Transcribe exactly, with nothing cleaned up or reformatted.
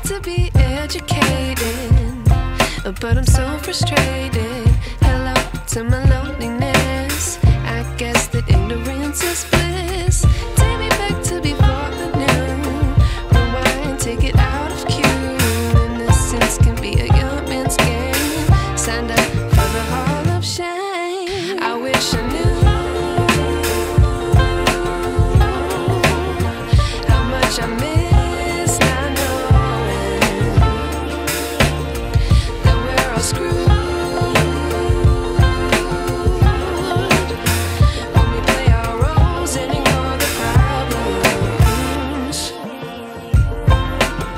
to be educated, but I'm so frustrated. Hello to my loneliness. I guess that ignorance is